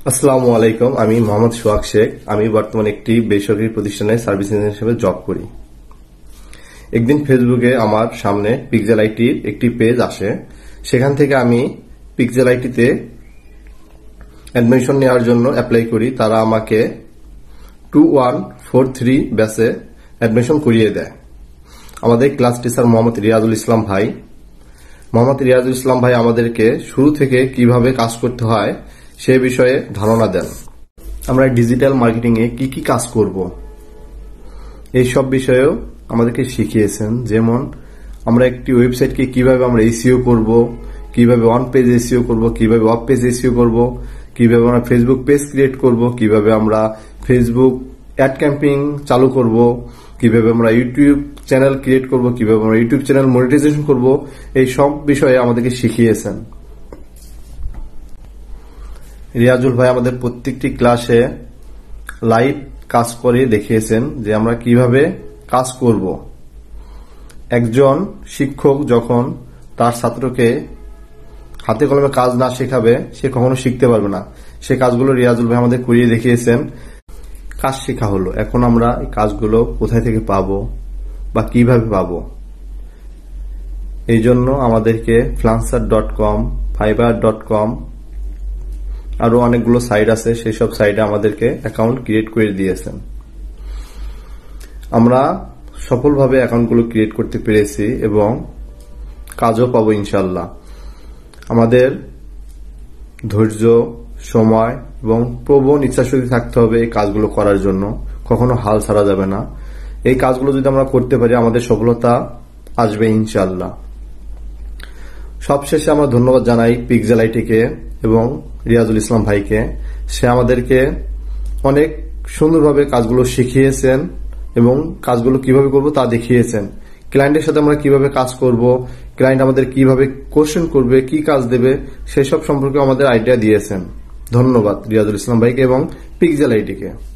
আসসালামু আলাইকুম। আমি মোহাম্মদ সোহাগ শেখ। আমি বর্তমানে একটি বেসরকারি প্রতিষ্ঠানে সার্ভিস ইঞ্জিনিয়ার হিসেবে জব করি। একদিন ফেসবুকে আমার সামনে পিক্সেল আইটির একটি পেজ আসে। সেখান থেকে আমি পিক্সেল আইটিতে অ্যাডমিশন নেওয়ার জন্য অ্যাপ্লাই করি। তারা আমাকে 2143 ব্যাচে অ্যাডমিশন করিয়ে দেয়। আমাদের ক্লাস টিচার মোহাম্মদ রিয়াজুল ইসলাম ভাই। আমাদেরকে শুরু থেকে কিভাবে কাজ করতে হয় সে বিষয়ে ধারণা দেন। আমরা ডিজিটাল মার্কেটিং এ কি কি কাজ করব এই সব বিষয়েও আমাদেরকে শিখিয়েছেন। যেমন আমরা একটি ওয়েবসাইটকে কিভাবে আমরা এসইও করব, কিভাবে অন পেজ এসইও করব, কিভাবে অফ পেজ এসইও করব, কিভাবে আমরা ফেসবুক পেজ ক্রিয়েট করব, কিভাবে আমরা ফেসবুক অ্যাড ক্যাম্পেইন চালু করব, কিভাবে আমরা ইউটিউব চ্যানেল ক্রিয়েট করব, কিভাবে আমরা ইউটিউব চ্যানেল মনিটাইজেশন করব, এই সব বিষয়ে আমাদেরকে শিখিয়েছেন। রিয়াজুল ভাই আমাদের প্রত্যেকটি ক্লাসে লাইভ কাজ করে দেখিয়েছেন যে আমরা কিভাবে কাজ করব। একজন শিক্ষক যখন তার ছাত্রকে হাতে কলমে কাজ না শেখাবে সে কখনো শিখতে পারবে না। সে কাজগুলো রিয়াজুল ভাই আমাদের করিয়ে দেখিয়েছেন। কাজ শেখা হলো, এখন আমরা এই কাজগুলো কোথায় থেকে পাবো বা কিভাবে পাবো, এই জন্য আমাদেরকে freelancer.com, fiverr.com আরো অনেকগুলো সাইট আছে, সেই সব সাইটে আমাদেরকে অ্যাকাউন্ট ক্রিয়েট করে দিয়েছেন। আমরা সফলভাবে অ্যাকাউন্টগুলো ক্রিয়েট করতে পেরেছি এবং কাজও পাবো ইনশাল্লাহ। আমাদের ধৈর্য, সময় এবং প্রবল ইচ্ছাশক্তি থাকতে হবে এই কাজগুলো করার জন্য। কখনো হাল ছাড়া যাবে না। এই কাজগুলো যদি আমরা করতে পারি আমাদের সফলতা আসবে ইনশাল্লাহ। সবশেষে আমরা ধন্যবাদ জানাই পিক্সেল আইটিকে এবং রিয়াজুল ইসলাম ভাইকে। সে আমাদেরকে অনেক সুন্দরভাবে কাজগুলো শিখিয়েছেন এবং কাজগুলো কিভাবে করব তা দেখিয়েছেন। ক্লায়েন্টের সাথে আমরা কিভাবে কাজ করব, ক্লায়েন্ট আমাদের কিভাবে কোশ্চেন করবে, কি কাজ দেবে, সেসব সম্পর্কে আমাদের আইডিয়া দিয়েছেন। ধন্যবাদ রিয়াজুল ইসলাম ভাইকে এবং পিক্সেল আইটিকে।